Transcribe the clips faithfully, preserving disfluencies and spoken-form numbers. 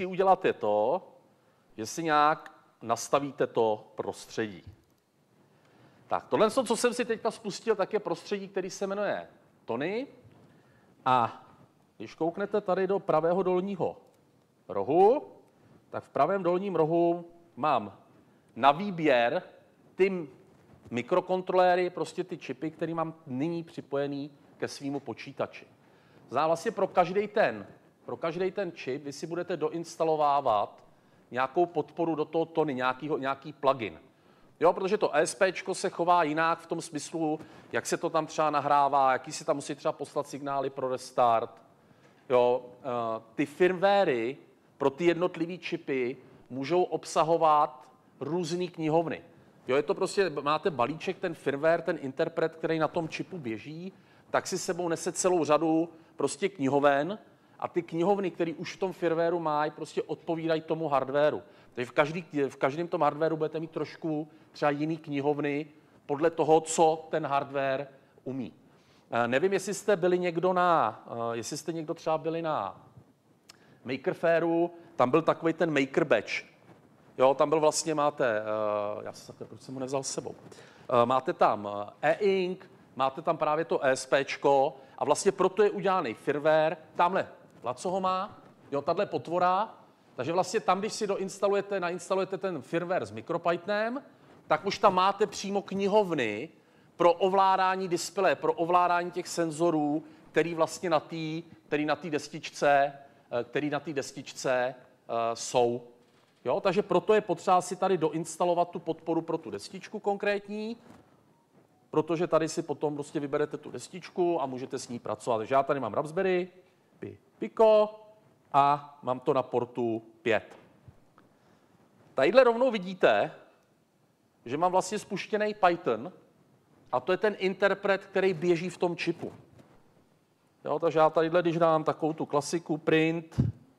vždycky udělat, je to, že si nějak nastavíte to prostředí. Tak, tohle, co jsem si teďka spustil, tak je prostředí, který se jmenuje Tony. A když kouknete tady do pravého dolního rohu, tak v pravém dolním rohu mám na výběr ty mikrokontroléry, prostě ty čipy, které mám nyní připojený ke svému počítači. Znamená vlastně pro každý ten, pro každý ten čip vy si budete doinstalovávat nějakou podporu do toho Tony, nějakýho, nějaký plugin. Jo, protože to ESPčko se chová jinak v tom smyslu, jak se to tam třeba nahrává, jaký si tam musí třeba poslat signály pro restart. Jo, ty firmwary pro ty jednotlivé čipy můžou obsahovat různé knihovny. Jo, je to prostě, máte balíček, ten firmware, ten interpret, který na tom čipu běží, tak si sebou nese celou řadu prostě knihoven a ty knihovny, které už v tom firmwareu mají, prostě odpovídají tomu hardwareu. Takže v, každý, v každém tom hardwareu budete mít trošku třeba jiný knihovny podle toho, co ten hardware umí. Nevím, jestli jste byli někdo na, jestli jste někdo třeba byli na Maker Fairu, tam byl takový ten Maker Badge. Jo, tam byl vlastně, máte, já se takhle, proč jsem ho nevzal s sebou, máte tam e-ink, máte tam právě to ESPčko a vlastně proto je udělaný firmware, tamhle Laco ho má, jo, tahle potvora, takže vlastně tam, když si doinstalujete, nainstalujete ten firmware s MicroPythonem, tak už tam máte přímo knihovny pro ovládání displeje, pro ovládání těch senzorů, který vlastně na té který na té destičce, který na té destičce uh, jsou. Jo, takže proto je potřeba si tady doinstalovat tu podporu pro tu destičku konkrétní, protože tady si potom prostě vyberete tu destičku a můžete s ní pracovat. Takže já tady mám Raspberry Pi Pico a mám to na portu pět. Tadyhle rovnou vidíte, že mám vlastně spuštěný Python a to je ten interpret, který běží v tom čipu. Jo, takže já tadyhle, když dám takovou tu klasiku print,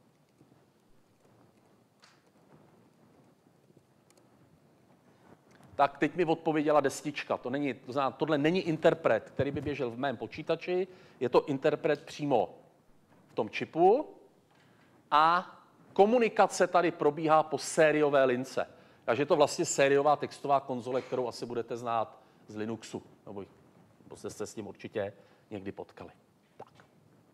tak teď mi odpověděla destička. To není, to znamená, tohle není interpret, který by běžel v mém počítači, je to interpret přímo v tom čipu a komunikace tady probíhá po sériové lince. Takže je to vlastně sériová textová konzole, kterou asi budete znát z Linuxu, nebo jste se s tím určitě někdy potkali. Tak.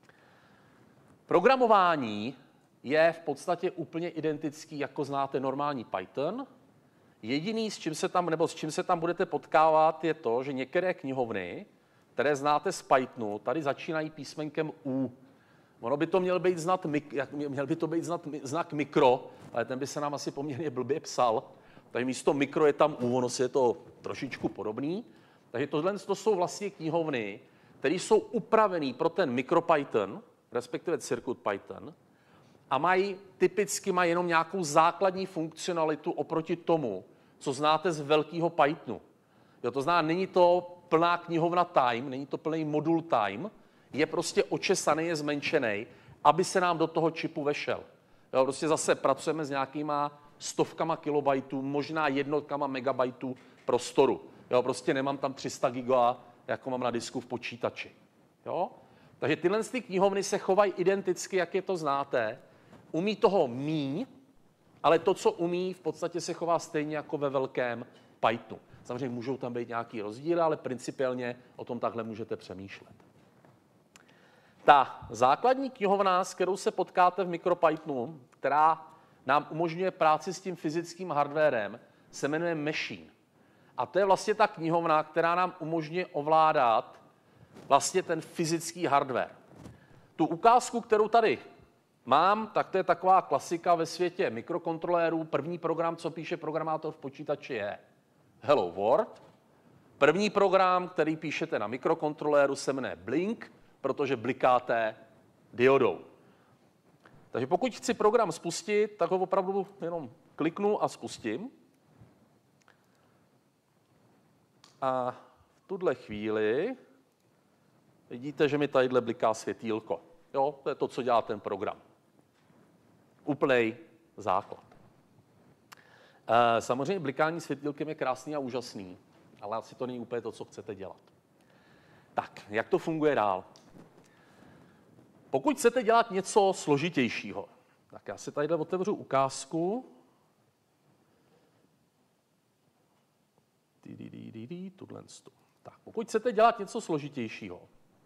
Programování je v podstatě úplně identický, jako znáte normální Python. Jediný, s čím se tam, nebo s čím se tam budete potkávat, je to, že některé knihovny, které znáte z Pythonu, tady začínají písmenkem U. Ono by to měl být, znat, měl by to být znat, znak mikro, ale ten by se nám asi poměrně blbě psal. Takže místo mikro je tam U, ono si je to trošičku podobný. Takže tohle to jsou vlastně knihovny, které jsou upravené pro ten MicroPython, respektive CircuitPython, a mají, typicky mají jenom nějakou základní funkcionalitu oproti tomu, co znáte z velkého Pythonu. Jo, to znamená, není to plná knihovna time, není to plný modul time, je prostě očesaný, je zmenšený, aby se nám do toho čipu vešel. Jo, prostě zase pracujeme s nějakýma stovkama kilobajtů, možná jednotkama megabajtů prostoru. Jo, prostě nemám tam tři sta giga, jako mám na disku v počítači. Jo? Takže tyhle ty knihovny se chovají identicky, jak je to znáte. Umí toho míň, ale to, co umí, v podstatě se chová stejně jako ve velkém Pythonu. Samozřejmě můžou tam být nějaký rozdíly, ale principiálně o tom takhle můžete přemýšlet. Ta základní knihovna, s kterou se potkáte v MicroPythonu, která nám umožňuje práci s tím fyzickým hardwarem, se jmenuje Machine. A to je vlastně ta knihovna, která nám umožňuje ovládat vlastně ten fyzický hardware. Tu ukázku, kterou tady mám, tak to je taková klasika ve světě mikrokontrolérů. První program, co píše programátor v počítači, je Hello World. První program, který píšete na mikrokontroléru, se jmenuje Blink, protože blikáte diodou. Takže pokud chci program spustit, tak ho opravdu jenom kliknu a spustím. A v tuhle chvíli vidíte, že mi tadyhle bliká světýlko. Jo, to je to, co dělá ten program. Úplnej základ. E, samozřejmě blikání světýlkem je krásný a úžasný, ale asi to není úplně to, co chcete dělat. Tak, jak to funguje dál? Pokud chcete dělat něco složitějšího, Tak já si tady otevřu ukázku. Tak, pokud chcete dělat něco složitějšího,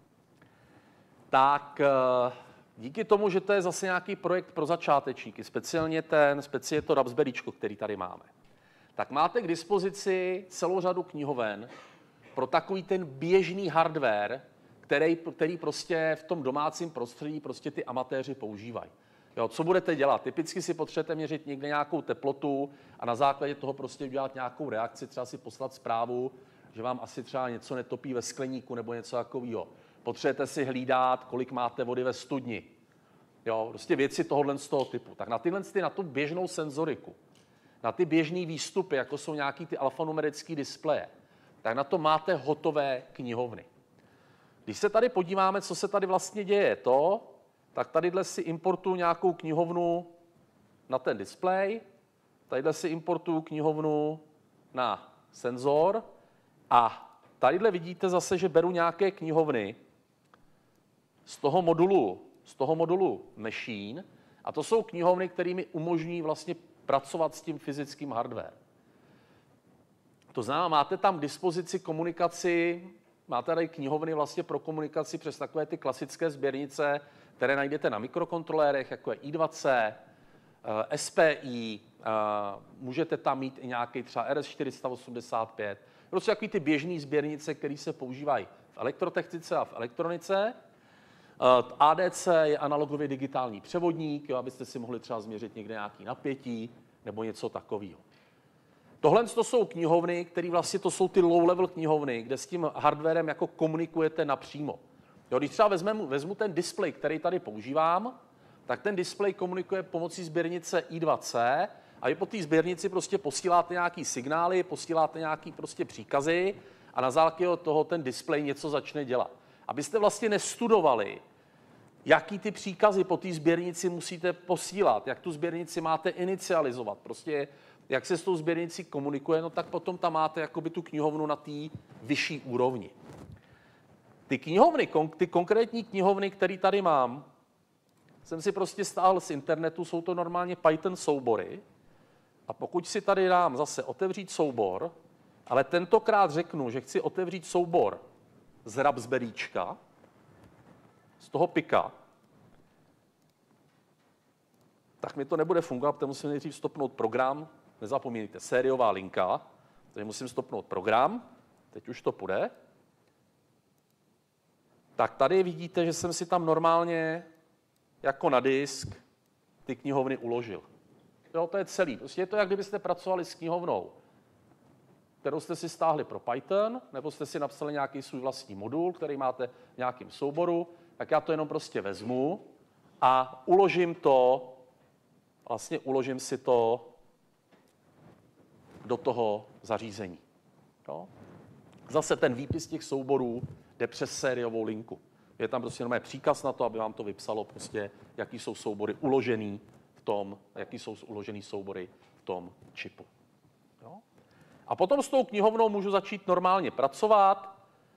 tak díky tomu, že to je zase nějaký projekt pro začátečníky, speciálně ten, speciálně to Raspberryčko, který tady máme, tak máte k dispozici celou řadu knihoven pro takový ten běžný hardware, který, který prostě v tom domácím prostředí prostě ty amatéři používají. Jo, co budete dělat? Typicky si potřebujete měřit někde nějakou teplotu a na základě toho prostě udělat nějakou reakci, třeba si poslat zprávu, že vám asi třeba něco netopí ve skleníku nebo něco takového. Potřebujete si hlídat, kolik máte vody ve studni. Jo, prostě věci tohohle z toho typu. Tak na tyhle, na tu běžnou senzoriku, na ty běžné výstupy, jako jsou nějaký ty alfanumerické displeje, tak na to máte hotové knihovny. Když se tady podíváme, co se tady vlastně děje, to, tak tadyhle si importuju nějakou knihovnu na ten displej, tadyhle si importuju knihovnu na senzor a tadyhle vidíte zase, že beru nějaké knihovny z toho modulu, z toho modulu Machine a to jsou knihovny, které mi umožňují vlastně pracovat s tím fyzickým hardware. To znamená, máte tam k dispozici komunikaci, máte tady knihovny vlastně pro komunikaci přes takové ty klasické sběrnice, které najdete na mikrokontrolérech, jako je i dva C, S P I, můžete tam mít i nějaký třeba R S čtyři sta osmdesát pět, prostě takový ty běžné sběrnice, které se používají v elektrotechnice a v elektronice. A D C je analogově digitální převodník, jo, abyste si mohli třeba změřit někde nějaký napětí nebo něco takového. Tohle to jsou knihovny, které vlastně to jsou ty low-level knihovny, kde s tím hardwarem jako komunikujete napřímo. Jo, když třeba vezmu, vezmu ten displej, který tady používám, tak ten displej komunikuje pomocí sběrnice i dva C a vy po té sběrnici prostě posíláte nějaký signály, posíláte nějaký prostě příkazy a na základě toho ten displej něco začne dělat. Abyste vlastně nestudovali, jaký ty příkazy po té sběrnici musíte posílat, jak tu sběrnici máte inicializovat, prostě jak se s tou sběrnicí komunikuje, no tak potom tam máte jakoby tu knihovnu na té vyšší úrovni. Ty knihovny, ty konkrétní knihovny, které tady mám, jsem si prostě stáhl z internetu, jsou to normálně Python soubory. A pokud si tady dám zase otevřít soubor, ale tentokrát řeknu, že chci otevřít soubor z Raspberryčka, z toho pika, tak mi to nebude fungovat, protože musím nejdřív stopnout program. Nezapomínejte, sériová linka, takže musím stopnout program. Teď už to půjde. Tak tady vidíte, že jsem si tam normálně jako na disk ty knihovny uložil. Jo, to je celý. Prostě je to, jak kdybyste pracovali s knihovnou, kterou jste si stáhli pro Python, nebo jste si napsali nějaký svůj vlastní modul, který máte v nějakém souboru, tak já to jenom prostě vezmu a uložím to, vlastně uložím si to do toho zařízení. Jo? Zase ten výpis těch souborů jde přes sériovou linku. Je tam prostě normálně příkaz na to, aby vám to vypsalo, prostě, jaký jsou soubory uložený v tom, jaký jsou uložený soubory v tom čipu. Jo? A potom s tou knihovnou můžu začít normálně pracovat.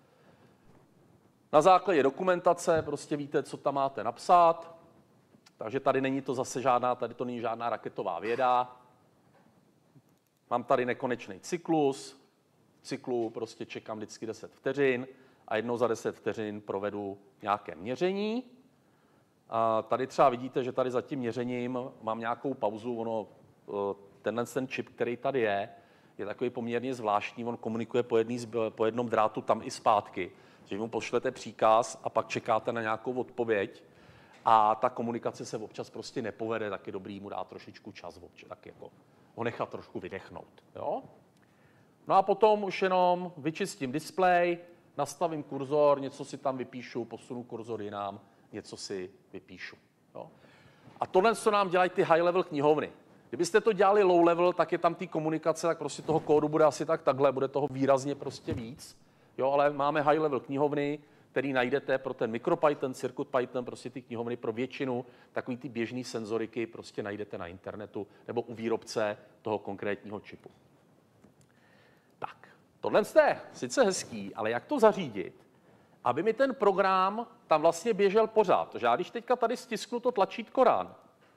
Na základě dokumentace prostě víte, co tam máte napsat. Takže tady není to zase žádná, tady to není žádná raketová věda. Mám tady nekonečný cyklus. V cyklu prostě čekám vždycky deset vteřin a jednou za deset vteřin provedu nějaké měření. A tady třeba vidíte, že tady za tím měřením mám nějakou pauzu. Ono, tenhle ten čip, který tady je, je takový poměrně zvláštní. On komunikuje po, jedný, po jednom drátu tam i zpátky. Že mu pošlete příkaz a pak čekáte na nějakou odpověď. A ta komunikace se občas prostě nepovede, tak je dobrý mu dát trošičku čas, občas, tak jako ho nechat trošku vydechnout. Jo? No a potom už jenom vyčistím displej, nastavím kurzor, něco si tam vypíšu, posunu kurzor jinam, něco si vypíšu. Jo? A tohle, co nám dělají ty high-level knihovny. Kdybyste to dělali low-level, tak je tam ty komunikace, tak prostě toho kódu bude asi tak takhle, bude toho výrazně prostě víc. Jo, ale máme high-level knihovny, který najdete pro ten MicroPython, CircuitPython, prostě ty knihovny pro většinu, takový ty běžný senzoriky prostě najdete na internetu nebo u výrobce toho konkrétního čipu. Tak, tohle je sice hezký, ale jak to zařídit, aby mi ten program tam vlastně běžel pořád. Protože já když teďka tady stisknu to tlačítko Run,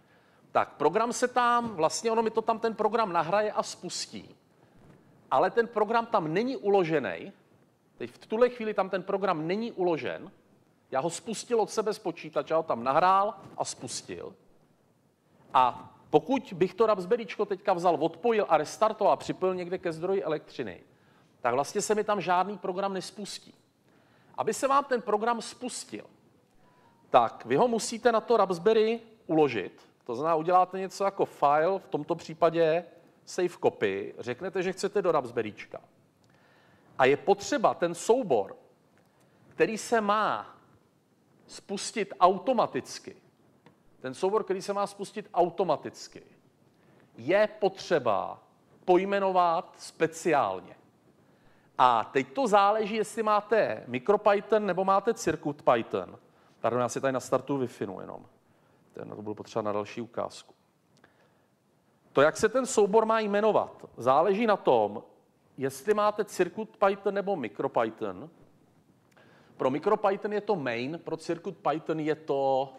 Tak program se tam, vlastně ono mi to tam ten program nahraje a spustí. Ale ten program tam není uložený. Teď v tuhle chvíli tam ten program není uložen. Já ho spustil od sebe z počítače, já ho tam nahrál a spustil. A pokud bych to Raspberryčko teďka vzal, odpojil a restartoval a připojil někde ke zdroji elektřiny, tak vlastně se mi tam žádný program nespustí. Aby se vám ten program spustil, tak vy ho musíte na to Raspberry uložit. To znamená, uděláte něco jako file, v tomto případě save copy, řeknete, že chcete do Raspberryčka. A je potřeba ten soubor, který se má spustit automaticky, ten soubor, který se má spustit automaticky, je potřeba pojmenovat speciálně. A teď to záleží, jestli máte MicroPython nebo máte CircuitPython. Pardon, já si tady nastartuju Wi-Fi jenom. Ten to budu potřebovat na další ukázku. To, jak se ten soubor má jmenovat, záleží na tom, jestli máte CircuitPython nebo MicroPython. Pro MicroPython je to main, pro CircuitPython je to...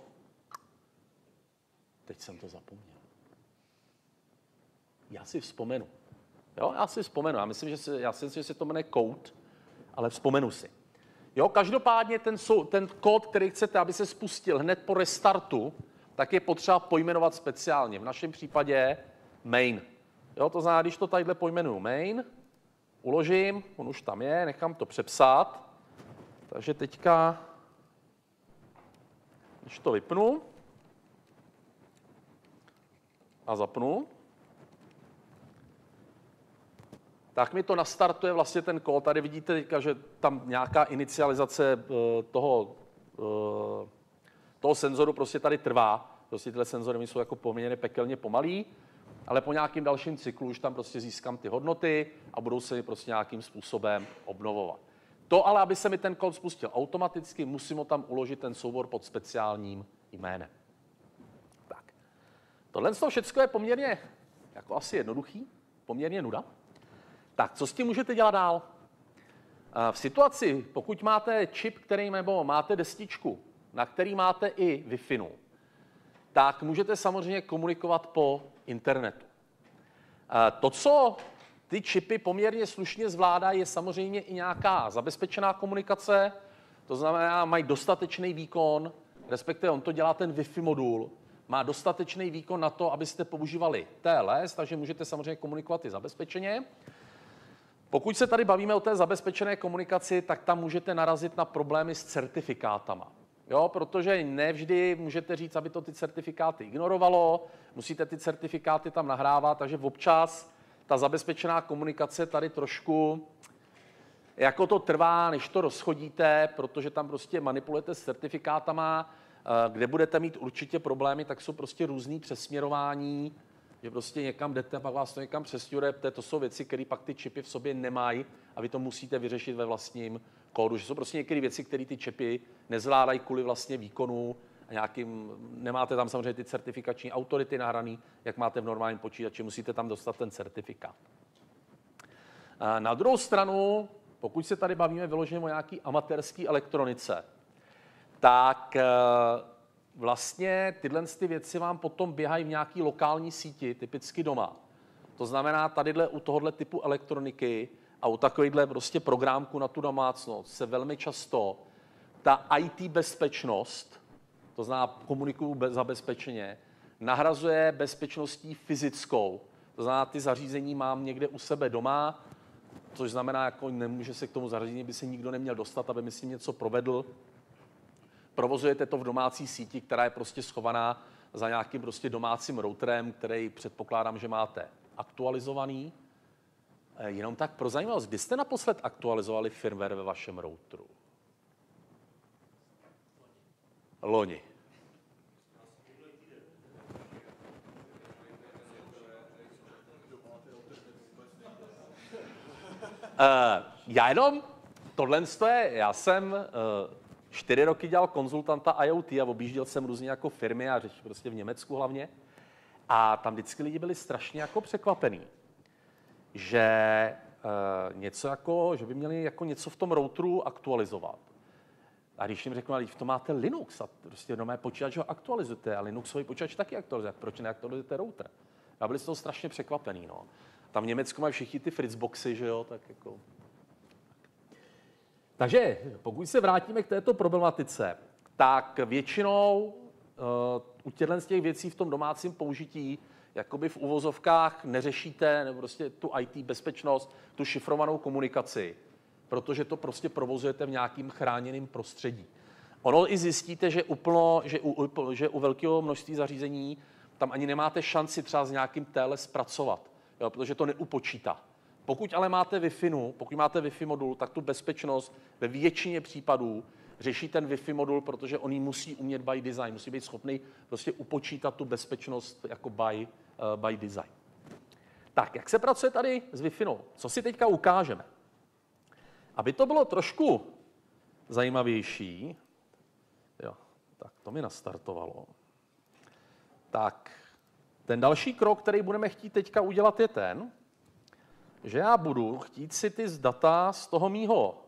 Teď jsem to zapomněl. Já si vzpomenu. Jo, já si vzpomenu. Já myslím, že si, já si myslím, že se to jmenuje code, ale vzpomenu si. Jo, každopádně ten, ten kód, který chcete, aby se spustil hned po restartu, tak je potřeba pojmenovat speciálně. V našem případě main. Jo, to znamená, když to tadyhle pojmenuju main, uložím, on už tam je, nechám to přepsat. Takže teďka, když to vypnu a zapnu, tak mi to nastartuje vlastně ten kód. Tady vidíte teďka, že tam nějaká inicializace toho, toho senzoru prostě tady trvá. Prostě tyhle senzory jsou jako poměrně pekelně pomalý, ale po nějakým dalším cyklu už tam prostě získám ty hodnoty a budou se mi prostě nějakým způsobem obnovovat. To ale, aby se mi ten kód spustil automaticky, musím ho tam uložit ten soubor pod speciálním jménem. Tak. Tohle všechno je poměrně jako asi jednoduchý, poměrně nuda. Tak, co s tím můžete dělat dál? V situaci, pokud máte čip, který nebo máte destičku, na který máte i Wi-Fi, tak můžete samozřejmě komunikovat po internetu. To, co ty čipy poměrně slušně zvládají, je samozřejmě i nějaká zabezpečená komunikace, to znamená, mají dostatečný výkon, respektive on to dělá ten Wi-Fi modul, má dostatečný výkon na to, abyste používali T L S, takže můžete samozřejmě komunikovat i zabezpečeně. Pokud se tady bavíme o té zabezpečené komunikaci, tak tam můžete narazit na problémy s certifikátama. Jo, protože nevždy můžete říct, aby to ty certifikáty ignorovalo, musíte ty certifikáty tam nahrávat, takže občas ta zabezpečená komunikace tady trošku, jako to trvá, než to rozchodíte, protože tam prostě manipulujete s certifikátama, kde budete mít určitě problémy, tak jsou prostě různý přesměrování, že prostě někam jdete, pak vás to někam přesměrujete, to jsou věci, které pak ty čipy v sobě nemají a vy to musíte vyřešit ve vlastním kódu, že jsou prostě některé věci, které ty čipy nezvládají kvůli vlastně výkonu a nějakým, nemáte tam samozřejmě ty certifikační autority nahraný, jak máte v normálním počítači, musíte tam dostat ten certifikát. Na druhou stranu, pokud se tady bavíme vyloženě o nějaký amatérský elektronice, tak vlastně tyhle ty věci vám potom běhají v nějaký lokální síti, typicky doma. To znamená, tadyhle u tohohle typu elektroniky a u takovýchhle prostě programků na tu domácnost se velmi často ta í té bezpečnost, to znamená komunikuju zabezpečeně, nahrazuje bezpečností fyzickou. To znamená, ty zařízení mám někde u sebe doma, což znamená, jako nemůže se k tomu zařízení, by se nikdo neměl dostat, aby mi s ním něco provedl. Provozujete to v domácí síti, která je prostě schovaná za nějakým prostě domácím routerem, který předpokládám, že máte aktualizovaný. Jenom tak pro zajímavost, kdy jste naposled aktualizovali firmware ve vašem routeru? Loni. Uh, já jenom, tohle je, já jsem uh, čtyři roky dělal konzultanta I O T a objížděl jsem různě jako firmy a řeč prostě v Německu hlavně. A tam vždycky lidi byli strašně jako překvapení, že uh, něco jako, že by měli jako něco v tom routeru aktualizovat. A když jim řeknu, ale v tom máte Linux a prostě doma počítač ho aktualizujete a Linuxový počítač taky aktualizuje, proč neaktualizujete router? Já byli z toho strašně překvapený, no. Tam v Německu mají všichni ty Fritzboxy, že jo, tak jako... Takže pokud se vrátíme k této problematice, tak většinou uh, u těchto z těch věcí v tom domácím použití jakoby v uvozovkách neřešíte nebo prostě tu í té bezpečnost, tu šifrovanou komunikaci, protože to prostě provozujete v nějakým chráněném prostředí. Ono i zjistíte, že, úplno, že, u, že u velkého množství zařízení tam ani nemáte šanci třeba s nějakým T L S pracovat, jo, protože to neupočítá. Pokud ale máte Wi-Fi, pokud máte Wi-Fi modul, tak tu bezpečnost ve většině případů řeší ten Wi-Fi modul, protože on ji musí umět by design, musí být schopný prostě upočítat tu bezpečnost jako by, uh, by design. Tak, jak se pracuje tady s Wi-Fi? Co si teďka ukážeme? Aby to bylo trošku zajímavější, jo, tak to mi nastartovalo. Tak, ten další krok, který budeme chtít teďka udělat, je ten, že já budu chtít si ty data z toho mýho,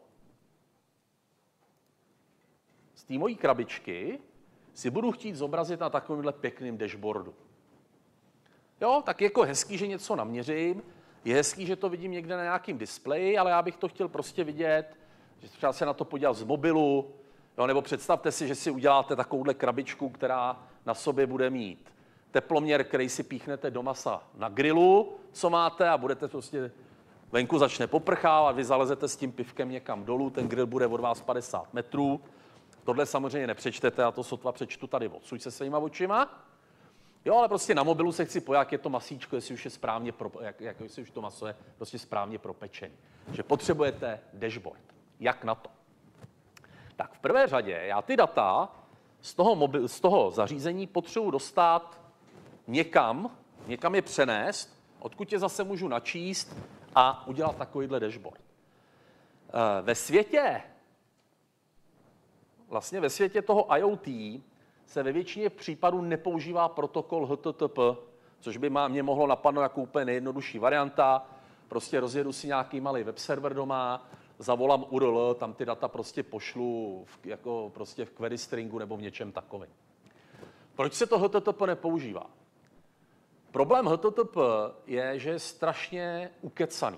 z té mojí krabičky, si budu chtít zobrazit na takovémhle pěkným dashboardu. Jo, tak jako hezký, že něco naměřím, je hezký, že to vidím někde na nějakém displeji, ale já bych to chtěl prostě vidět, že třeba se na to podívat z mobilu, jo, nebo představte si, že si uděláte takovouhle krabičku, která na sobě bude mít teploměr, který si píchnete do masa na grilu, co máte, a budete prostě, venku začne poprchávat, vy zalezete s tím pivkem někam dolů, ten grill bude od vás padesát metrů. Tohle samozřejmě nepřečtete, a to sotva přečtu tady odsud se svýma očima. Jo, ale prostě na mobilu se chci pojít, jak je to masíčko, jestli už je správně, pro, jak, jak, jestli už to maso je prostě správně propečené. Že potřebujete dashboard. Jak na to? Tak v prvé řadě já ty data z toho, mobil, z toho zařízení potřebuji dostat někam, někam je přenést, odkud je zase můžu načíst a udělat takovýhle dashboard. Ve světě, vlastně ve světě toho IoT se ve většině případů nepoužívá protokol H T T P, což by mě mohlo napadnout jako úplně nejjednodušší varianta. Prostě rozjedu si nějaký malý web server doma, zavolám U R L, tam ty data prostě pošlu v, jako prostě v query stringu nebo v něčem takovém. Proč se to H T T P nepoužívá? Problém H T T P je, že je strašně ukecaný.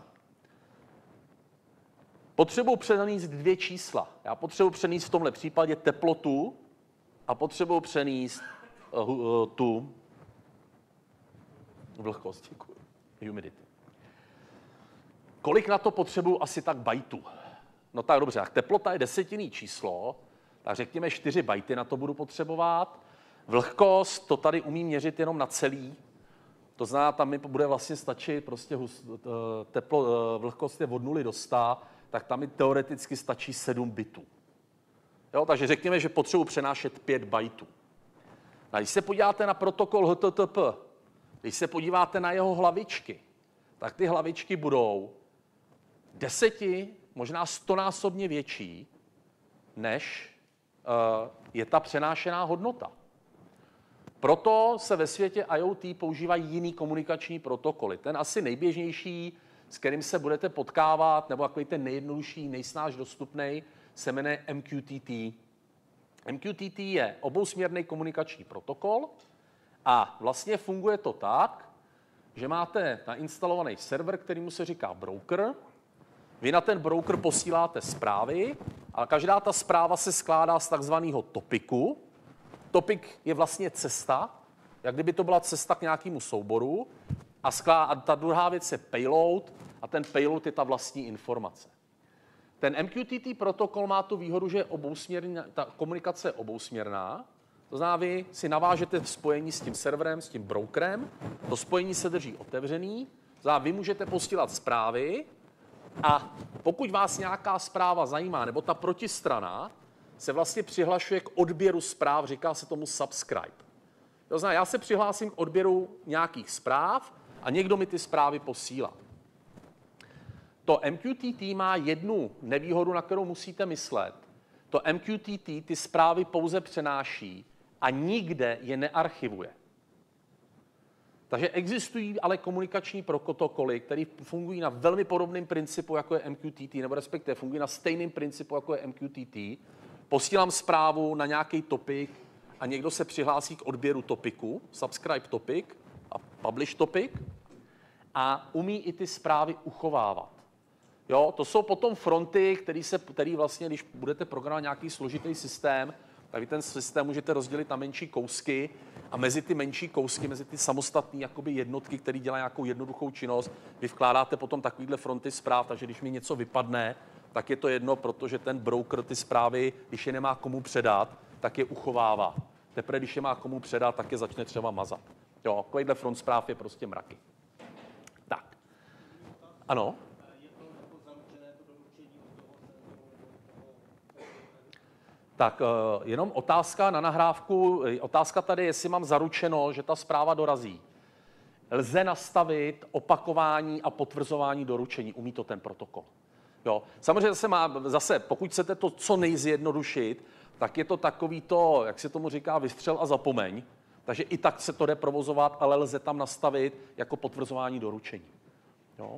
Potřebuji přenést dvě čísla. Já potřebuji přenést v tomhle případě teplotu a potřebuji přenést uh, uh, tu vlhkost, děkuji, humidity. Kolik na to potřebuji? Asi tak bajtů. No tak dobře, tak teplota je desetinný číslo, tak řekněme čtyři bajty na to budu potřebovat. Vlhkost, to tady umím měřit jenom na celý. To znamená, tam mi bude vlastně stačit prostě teplo, vlhkost je od nuly do sta, tak tam mi teoreticky stačí sedm bitů. Jo, takže řekněme, že potřebuji přenášet pět bajtů. A když se podíváte na protokol H T T P, když se podíváte na jeho hlavičky, tak ty hlavičky budou deseti, možná stonásobně větší, než uh, je ta přenášená hodnota. Proto se ve světě IoT používají jiný komunikační protokoly. Ten asi nejběžnější, s kterým se budete potkávat, nebo takový ten nejjednodušší, nejsnáž dostupný, se jmenuje M Q T T. M Q T T je obousměrný komunikační protokol a vlastně funguje to tak, že máte nainstalovaný server, kterýmu se říká broker. Vy na ten broker posíláte zprávy a každá ta zpráva se skládá z takzvaného topiku. Topik je vlastně cesta, jak kdyby to byla cesta k nějakému souboru. A, sklá, a ta druhá věc je payload a ten payload je ta vlastní informace. Ten M Q T T protokol má tu výhodu, že je obousměrná, ta komunikace je obousměrná. To znamená, vy si navážete v spojení s tím serverem, s tím brokerem, to spojení se drží otevřený, to znamená, vy můžete posílat zprávy a pokud vás nějaká zpráva zajímá, nebo ta protistrana, se vlastně přihlašuje k odběru zpráv, říká se tomu subscribe. To znamená, já se přihlásím k odběru nějakých zpráv a někdo mi ty zprávy posílá. To M Q T T má jednu nevýhodu, na kterou musíte myslet. To M Q T T ty zprávy pouze přenáší a nikde je nearchivuje. Takže existují ale komunikační protokoly, které fungují na velmi podobném principu, jako je M Q T T, nebo respektive fungují na stejném principu, jako je M Q T T. posílám zprávu na nějaký topik a někdo se přihlásí k odběru topiku, subscribe topic a publish topic a umí i ty zprávy uchovávat. Jo, to jsou potom fronty, který, se, který vlastně, když budete programovat nějaký složitý systém, tak vy ten systém můžete rozdělit na menší kousky a mezi ty menší kousky, mezi ty samostatné jakoby jednotky, které dělají nějakou jednoduchou činnost, vy vkládáte potom takovýhle fronty zpráv, takže když mi něco vypadne, tak je to jedno, protože ten broker ty zprávy, když je nemá komu předat, tak je uchovává. Teprve, když je má komu předat, tak je začne třeba mazat. Jo, takovýhle front zpráv je prostě mraky. Tak. Ano? Tak jenom otázka na nahrávku. Otázka tady, jestli mám zaručeno, že ta zpráva dorazí. Lze nastavit opakování a potvrzování doručení. Umí to ten protokol. Jo. Samozřejmě zase, má, zase, pokud chcete to co nejzjednodušit, tak je to takový to, jak se tomu říká, vystřel a zapomeň. Takže i tak se to jde provozovat, ale lze tam nastavit jako potvrzování doručení. Jo.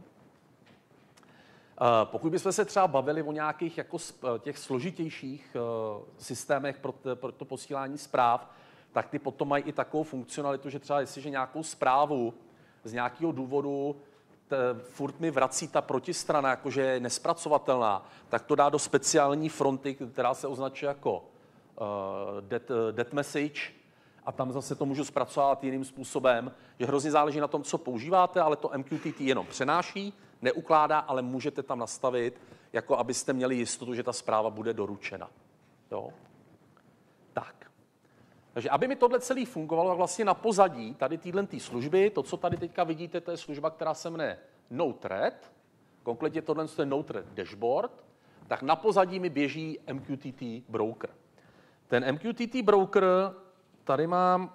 Pokud bychom se třeba bavili o nějakých jako těch složitějších systémech pro, t, pro to posílání zpráv, tak ty potom mají i takovou funkcionalitu, že třeba jestliže nějakou zprávu z nějakého důvodu t, furt mi vrací ta protistrana, jakože je nespracovatelná, tak to dá do speciální fronty, která se označuje jako uh, dead, dead message, a tam zase to můžu zpracovat jiným způsobem, že hrozně záleží na tom, co používáte, ale to M Q T T jenom přenáší, neukládá, ale můžete tam nastavit, jako abyste měli jistotu, že ta zpráva bude doručena. Jo? Tak. Takže aby mi tohle celé fungovalo, tak vlastně na pozadí tady téhle služby, to, co tady teďka vidíte, to je služba, která se jmenuje Node-RED, konkrétně tohle je Node-RED dashboard, tak na pozadí mi běží M Q T T broker. Ten M Q T T broker, tady mám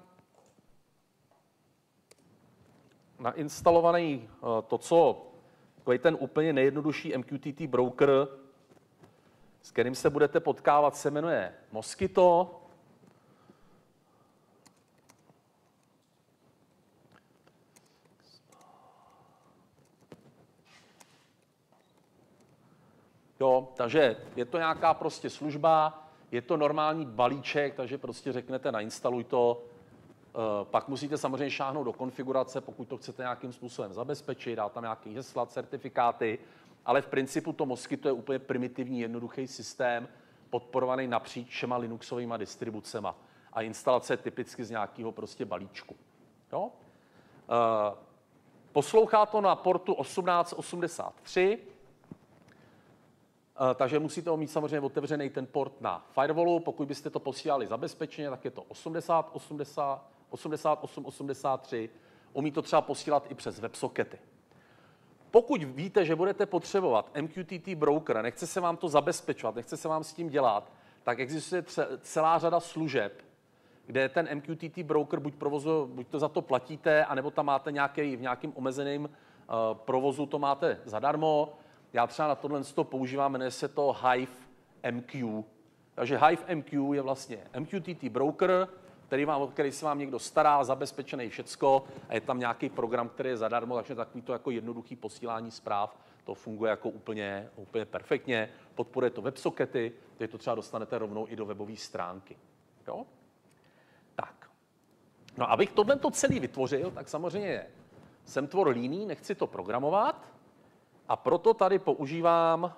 nainstalovaný to, co takový ten úplně nejjednodušší M Q T T broker, s kterým se budete potkávat, se jmenuje Mosquito. Jo, takže je to nějaká prostě služba, je to normální balíček, takže prostě řeknete nainstaluj to. Pak musíte samozřejmě šáhnout do konfigurace, pokud to chcete nějakým způsobem zabezpečit, dát tam nějaký hesla, certifikáty, ale v principu to Mosquito je úplně primitivní, jednoduchý systém, podporovaný napříč všema Linuxovými distribucema. A instalace je typicky z nějakého prostě balíčku. Jo? Poslouchá to na portu osmnáct osmdesát tři, takže musíte mít samozřejmě otevřený ten port na firewallu. Pokud byste to posílali zabezpečeně, tak je to osmdesát osm osmdesát tři. Umí to třeba posílat i přes websockety. Pokud víte, že budete potřebovat M Q T T broker, nechce se vám to zabezpečovat, nechce se vám s tím dělat, tak existuje celá řada služeb, kde ten M Q T T broker buď, provozu, buď to za to platíte, anebo tam máte nějaký, v nějakým omezeném uh, provozu to máte zadarmo. Já třeba na tohle používám, jmenuje se to Hive M Q. Takže Hive M Q je vlastně M Q T T broker, který, vám, který se vám někdo stará, zabezpečený všecko a je tam nějaký program, který je zadarmo, takže takový to jako jednoduchý posílání zpráv, to funguje jako úplně, úplně perfektně. Podporuje to websockety, takže to třeba dostanete rovnou i do webové stránky. Jo? Tak. No abych tohle celý vytvořil, tak samozřejmě jsem tvor líný, nechci to programovat a proto tady používám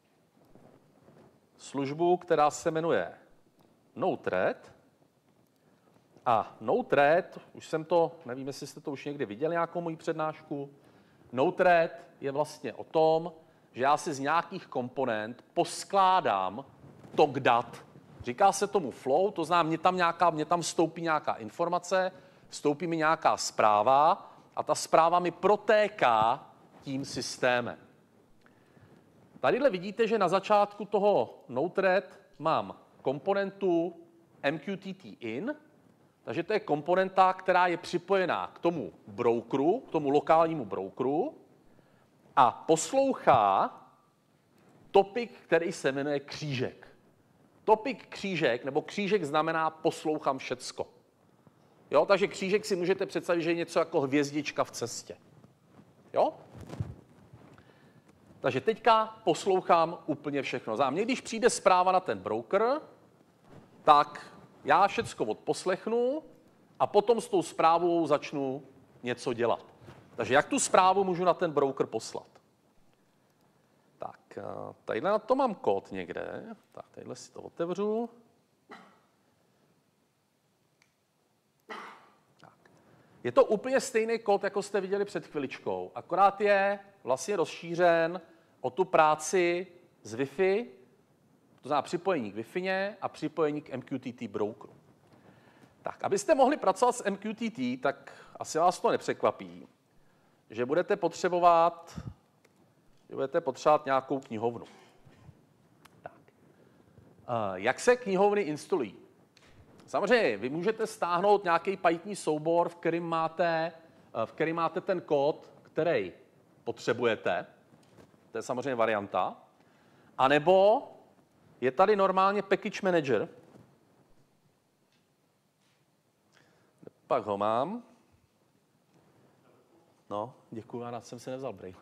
službu, která se jmenuje Node-RED. A Node-RED, už jsem to, nevím, jestli jste to už někdy viděli, nějakou moji přednášku. Node-RED je vlastně o tom, že já si z nějakých komponent poskládám tok dat. Říká se tomu flow, to znamená, mě tam, nějaká, mě tam vstoupí nějaká informace, vstoupí mi nějaká zpráva a ta zpráva mi protéká tím systémem. Tadyhle vidíte, že na začátku toho Node-RED mám komponentu M Q T T in, takže to je komponenta, která je připojená k tomu brokeru, k tomu lokálnímu brokeru a poslouchá topik, který se jmenuje křížek. Topik křížek, nebo křížek znamená poslouchám všecko. Jo, takže křížek si můžete představit, že je něco jako hvězdička v cestě. Jo? Takže teďka poslouchám úplně všechno. A mně, když přijde zpráva na ten broker, tak já všecko odposlechnu a potom s tou zprávou začnu něco dělat. Takže jak tu zprávu můžu na ten broker poslat? Tak, tadyhle na to mám kód někde. Tak, tadyhle si to otevřu. Tak. Je to úplně stejný kód, jako jste viděli před chviličkou, akorát je vlastně rozšířen o tu práci z Wi-Fi, to znamená připojení k Wi-Fi a připojení k M Q T T brokeru. Tak, abyste mohli pracovat s M Q T T, tak asi vás to nepřekvapí, že budete potřebovat, že budete potřebovat nějakou knihovnu. Tak. Jak se knihovny instalují? Samozřejmě, vy můžete stáhnout nějaký Python soubor, v kterým máte, v kterým máte ten kód, který potřebujete. To je samozřejmě varianta. A nebo je tady normálně package manager. Pak ho mám. No, děkuji, já jsem si nevzal brýle.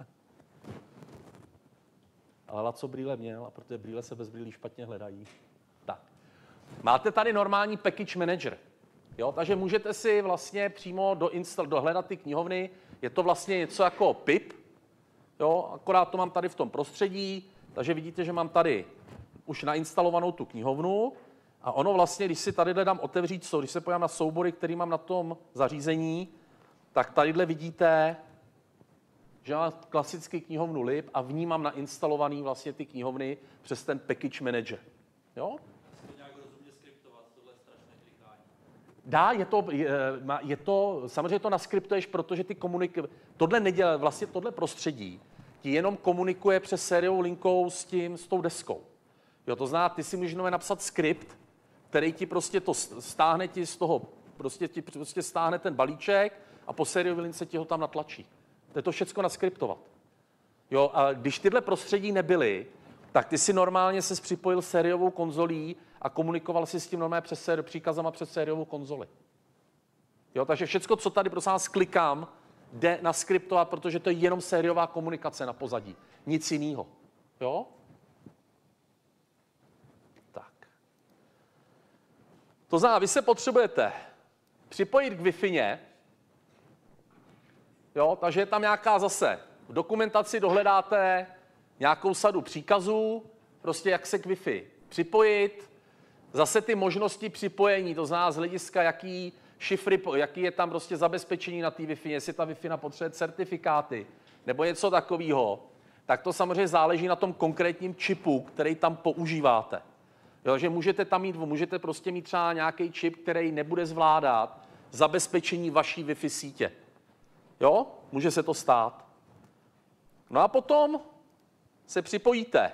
Ale Laco brýle měl, a protože brýle se bez brýlí špatně hledají. Tak. Máte tady normální package manager. Jo, takže můžete si vlastně přímo doinstall, dohledat ty knihovny. Je to vlastně něco jako pip. Jo, akorát to mám tady v tom prostředí. Takže vidíte, že mám tady už nainstalovanou tu knihovnu. A ono vlastně, když si tady dám otevřít, když se podívám na soubory, který mám na tom zařízení, tak tadyhle vidíte, že mám klasický knihovnu lib a v ní mám nainstalovaný vlastně ty knihovny přes ten package manager. Jo? Nějak rozumně skriptovat, tohle je strašné klikání. Dá, je to, je, je to, samozřejmě to naskriptuješ, protože ty komunikuješ, tohle nedělá, vlastně tohle prostředí ti jenom komunikuje přes sériovou linkou s tím, s tou deskou. Jo, to znamená, ty si můžeš napsat skript, který ti prostě to stáhne ti z toho, prostě ti prostě stáhne ten balíček a po sériové lince ti ho tam natlačí. To je to všecko naskriptovat. Jo, a když tyhle prostředí nebyly, tak ty si normálně ses připojil sériovou konzolí a komunikoval si s tím normálně přes séri, příkazama přes sériovou konzoli. Jo, takže všecko, co tady prosím vás klikám, jde naskriptovat, protože to je jenom sériová komunikace na pozadí. Nic jiného. Jo? Tak. To znamená, vy se potřebujete připojit k Wi-Fi, jo, takže je tam nějaká zase, v dokumentaci dohledáte nějakou sadu příkazů, prostě jak se k Wi-Fi připojit, zase ty možnosti připojení, to znamená z hlediska, jaký šifry, jaký je tam prostě zabezpečení na té Wi-Fi, jestli ta Wi-Fi potřebuje certifikáty nebo něco takového, tak to samozřejmě záleží na tom konkrétním čipu, který tam používáte. Jo, že můžete tam mít, můžete prostě mít třeba nějaký čip, který nebude zvládat zabezpečení vaší Wi-Fi sítě. Jo, může se to stát. No a potom se připojíte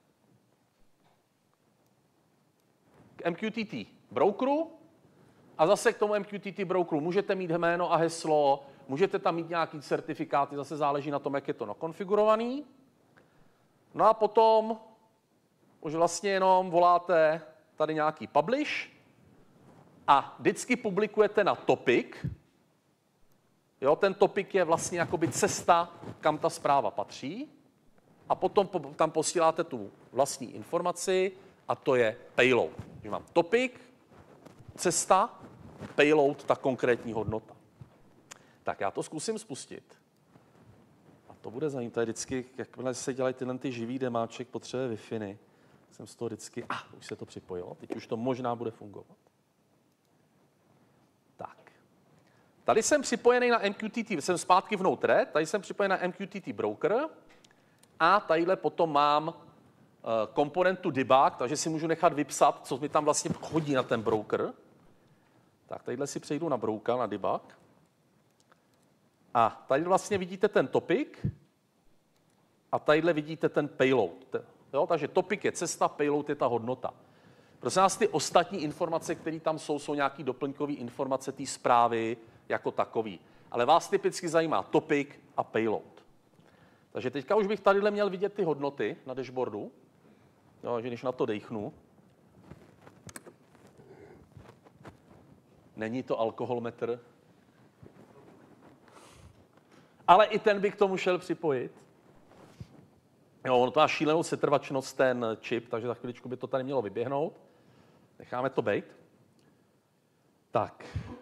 k M Q T T brokeru a zase k tomu M Q T T brokeru můžete mít jméno a heslo, můžete tam mít nějaký certifikáty, zase záleží na tom, jak je to nakonfigurovaný. No a potom už vlastně jenom voláte tady nějaký publish a vždycky publikujete na topic. Jo, ten topic je vlastně jakoby cesta, kam ta zpráva patří. A potom tam posíláte tu vlastní informaci a to je payload. Takže mám topic, cesta, payload, ta konkrétní hodnota. Tak já to zkusím spustit. A to bude zajímavé vždycky, jakmile se dělají tyhle ty živý demáček, potřebuje Wi-Fi. Jsem z toho vždycky, a ah, už se to připojilo, teď už to možná bude fungovat. Tak. Tady jsem připojený na M Q T T, jsem zpátky v Node-RED, tady jsem připojený na M Q T T broker a tadyhle potom mám uh, komponentu debug, takže si můžu nechat vypsat, co mi tam vlastně chodí na ten broker. Tak tadyhle si přejdu na broker, na debug. A tady vlastně vidíte ten topic a tadyhle vidíte ten payload. Jo, takže topic je cesta, payload je ta hodnota. Prosím vás, ty ostatní informace, které tam jsou, jsou nějaké doplňkové informace té zprávy jako takový. Ale vás typicky zajímá topic a payload. Takže teďka už bych tadyhle měl vidět ty hodnoty na dashboardu. Jo, že když na to dejchnu. Není to alkoholmetr. Ale i ten by k tomu šel připojit. Jo, ono to má šílenou setrvačnost, ten čip, takže za chviličku by to tady mělo vyběhnout. Necháme to být. Tak.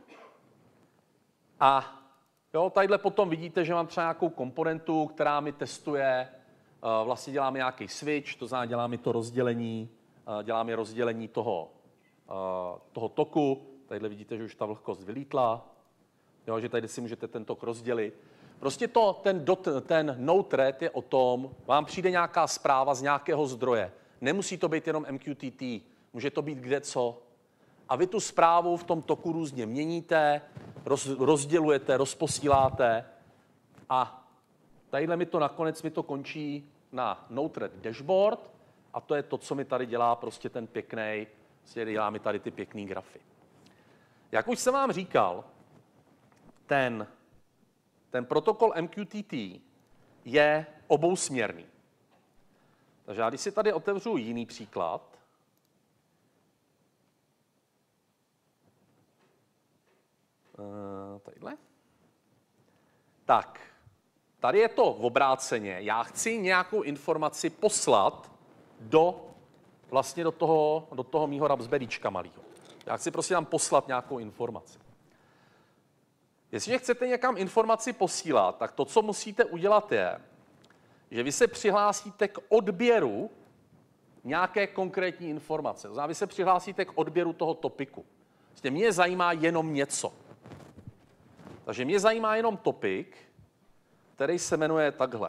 A jo, tadyhle potom vidíte, že mám třeba nějakou komponentu, která mi testuje, vlastně děláme nějaký switch, to znamená, dělá mi to rozdělení, dělá mi rozdělení toho, toho toku. Tadyhle vidíte, že už ta vlhkost vylítla, jo, že tady si můžete ten tok rozdělit. Prostě to, ten, dot, ten node-ret je o tom, vám přijde nějaká zpráva z nějakého zdroje. Nemusí to být jenom M Q T T, může to být kde co. A vy tu zprávu v tom toku různě měníte, roz, rozdělujete, rozposíláte a tadyhle mi to nakonec mi to končí na node-ret dashboard a to je to, co mi tady dělá prostě ten pěkný, prostě dělá mi tady ty pěkný grafy. Jak už jsem vám říkal, ten, ten protokol M Q T T je obousměrný. Takže já když si tady otevřu jiný příklad, uh, tadyhle, tak, tady je to v obráceně. Já chci nějakou informaci poslat do, vlastně do toho, do toho mýho Raspberryčka malýho. Já chci prostě tam poslat nějakou informaci. Jestliže chcete někam informaci posílat, tak to, co musíte udělat, je, že vy se přihlásíte k odběru nějaké konkrétní informace. To znamená, vy se přihlásíte k odběru toho topiku. Prostě mě zajímá jenom něco. Takže mě zajímá jenom topik, který se jmenuje takhle.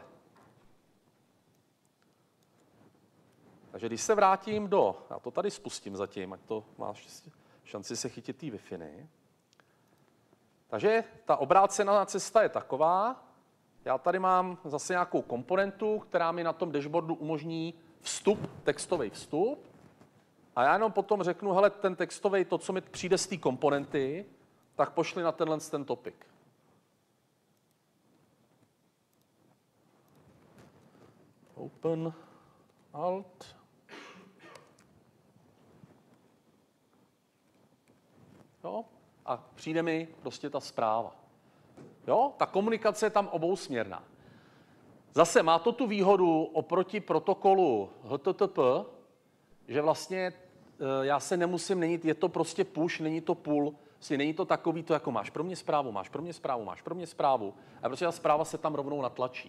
Takže když se vrátím do, já to tady spustím zatím, ať to má šanci se chytit té Wi-Fi. Takže ta obrácená cesta je taková, já tady mám zase nějakou komponentu, která mi na tom dashboardu umožní vstup, textový vstup. A já jenom potom řeknu, hele, ten textový, to, co mi přijde z té komponenty, tak pošli na tenhle ten topik. Open, Alt. Jo? A přijde mi prostě ta zpráva. Jo? Ta komunikace je tam obousměrná. Zase má to tu výhodu oproti protokolu H T T P, že vlastně já se nemusím měnit, je to prostě push, není to pull, vlastně není to takový, to jako máš pro mě zprávu, máš pro mě zprávu, máš pro mě zprávu, a prostě ta zpráva se tam rovnou natlačí.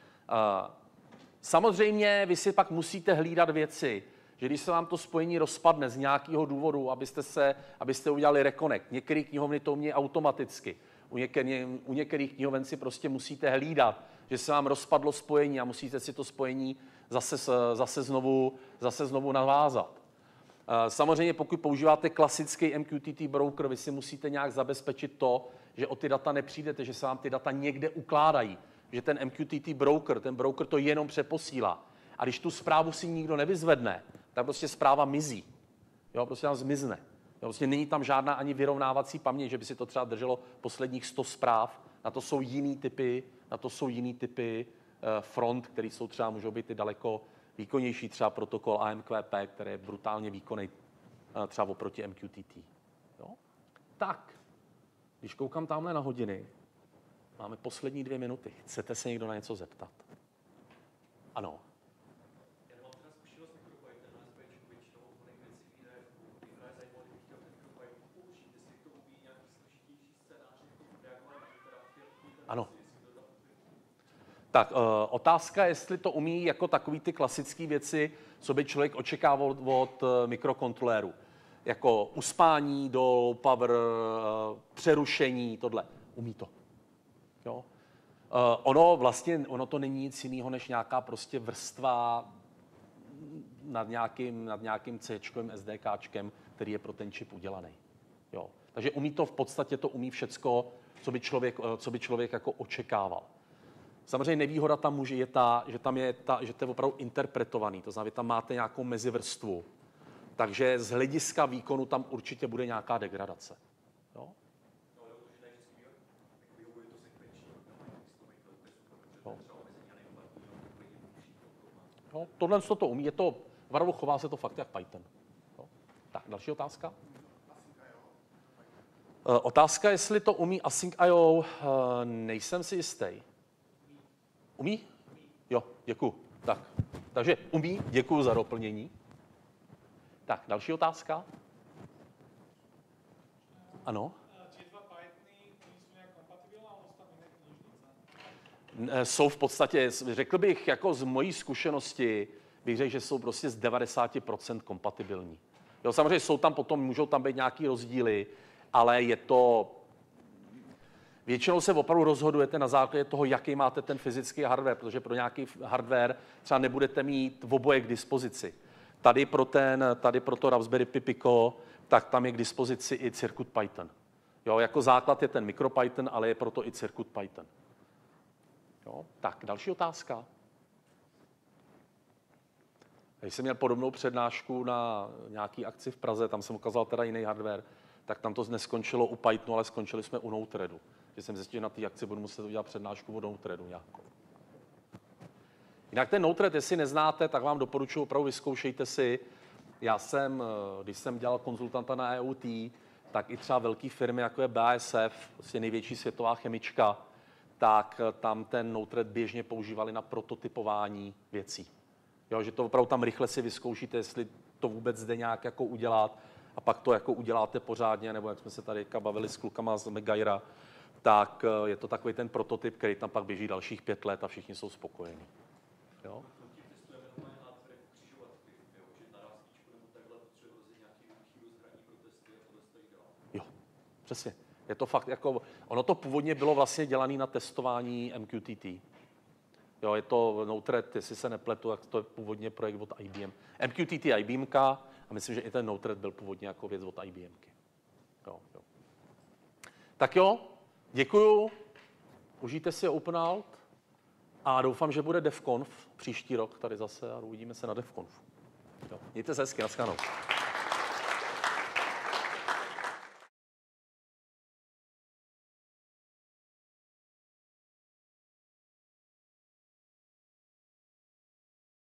Samozřejmě vy si pak musíte hlídat věci, že když se vám to spojení rozpadne z nějakého důvodu, abyste, se, abyste udělali reconnect. Některé knihovny to umějí automaticky. U, některý, u některých knihoven si prostě musíte hlídat, že se vám rozpadlo spojení a musíte si to spojení zase, zase, znovu, zase znovu navázat. Samozřejmě pokud používáte klasický M Q T T broker, vy si musíte nějak zabezpečit to, že o ty data nepřijdete, že se vám ty data někde ukládají. Že ten M Q T T broker, ten broker to jenom přeposílá. A když tu zprávu si nikdo nevyzvedne, tak prostě zpráva mizí. Jo, prostě tam zmizne. Jo, prostě není tam žádná ani vyrovnávací paměť, že by si to třeba drželo posledních sto zpráv. Na to jsou jiný typy, na to jsou jiný typy uh, front, které jsou třeba, můžou být i daleko výkonnější, třeba protokol A M Q P, který je brutálně výkonný uh, třeba oproti M Q T T. Jo? Tak, když koukám tamhle na hodiny, máme poslední dvě minuty. Chcete se někdo na něco zeptat? Ano. Ano. Tak, uh, otázka, jestli to umí jako takový ty klasické věci, co by člověk očekával od, od uh, mikrokontroléru. Jako uspání do low power, uh, přerušení, tohle. Umí to. Jo? Uh, ono vlastně, ono to není nic jiného, než nějaká prostě vrstva nad nějakým, nad nějakým C-čkovým SDKčkem, který je pro ten čip udělaný. Jo? Takže umí to, v podstatě to umí všecko, co by člověk, co by člověk jako očekával. Samozřejmě nevýhoda tam může je ta, že tam je ta, že to je opravdu interpretovaný, to znamená, vy tam máte nějakou mezivrstvu, takže z hlediska výkonu tam určitě bude nějaká degradace. Jo? Jo. Jo, tohle to umí, je to, opravdu chová se to fakt jak Python. Jo? Tak, další otázka. Otázka, jestli to umí Async I O, nejsem si jistý. Umí? Jo, děkuju. Tak, takže umí, děkuju za doplnění. Tak, další otázka. Ano? Tie dva Pythony, oni sú nejak kompatibilné, alebo sú tam iné knižnice? N- Jsou v podstatě, řekl bych, jako z mojí zkušenosti, bych řekl, že jsou prostě z devadesát procent kompatibilní. Jo, samozřejmě jsou tam potom, můžou tam být nějaký rozdíly, ale je to... Většinou se opravdu rozhodujete na základě toho, jaký máte ten fyzický hardware, protože pro nějaký hardware třeba nebudete mít v oboje k dispozici. Tady pro, ten, tady pro to Raspberry Pi Pico, tak tam je k dispozici i Circuit Python. Jo, jako základ je ten MicroPython, ale je proto i Circuit Python. Jo, tak, další otázka. Když jsem měl podobnou přednášku na nějaký akci v Praze, tam jsem ukázal teda jiný hardware, tak tam to neskončilo u Pythonu, ale skončili jsme u Node-REDu. Že jsem zjistil, že na té akci budu muset udělat přednášku o Node-REDu nějakou. Jinak ten Node-RED, jestli neznáte, tak vám doporučuji, opravdu vyzkoušejte si. Já jsem, když jsem dělal konzultanta na E U T, tak i třeba velké firmy, jako je B A S F, vlastně největší světová chemička, tak tam ten Node-RED běžně používali na prototypování věcí. Jo, že to opravdu tam rychle si vyzkoušíte, jestli to vůbec jde nějak jako udělat, a pak to jako uděláte pořádně, nebo jak jsme se tady bavili s klukama z Megaira, tak je to takový ten prototyp, který tam pak běží dalších pět let a všichni jsou spokojení. Jo? Jo, přesně. Je to fakt jako, ono to původně bylo vlastně dělané na testování M Q T T. Jo, je to Node-RED, jestli se nepletu, tak to je původně projekt od I B M. M Q T T I B M ka a myslím, že i ten Node-RED byl původně jako věc od I B M ky. Jo, jo. Tak jo, děkuju, užijte si OpenAlt a doufám, že bude DevConf příští rok tady zase a uvidíme se na DevConfu. Jo, mějte se hezky, naschledanou.